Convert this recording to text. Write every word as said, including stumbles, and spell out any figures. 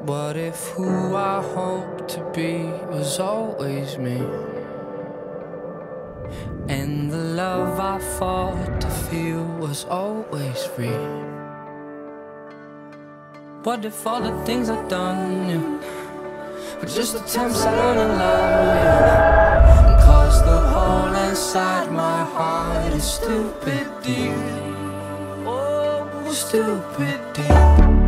What if who I hoped to be was always me? And the love I fought to feel was always free? What if all the things I've done, yeah, were just attempts at learning love, yeah, and cause the hole inside my heart is stupid deep. Oh, stupid deep.